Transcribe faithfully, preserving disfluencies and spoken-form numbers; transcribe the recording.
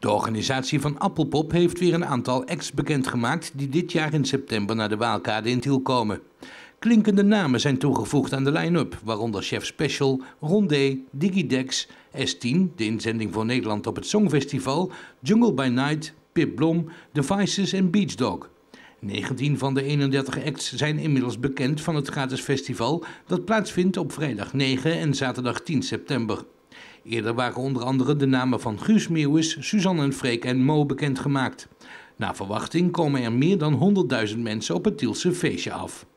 De organisatie van Appelpop heeft weer een aantal acts bekendgemaakt die dit jaar in september naar de Waalkade in Tiel komen. Klinkende namen zijn toegevoegd aan de line-up, waaronder Chef Special, Rondé, Digidex, S tien, de inzending voor Nederland op het Songfestival, Jungle by Night, Pip Blom, The Vices en Beach Dog. negentien van de eenendertig acts zijn inmiddels bekend van het gratis festival dat plaatsvindt op vrijdag negen en zaterdag tien september. Eerder waren onder andere de namen van Guus Meeuwis, Suzanne en Freek en Mo bekendgemaakt. Na verwachting komen er meer dan honderdduizend mensen op het Tielse feestje af.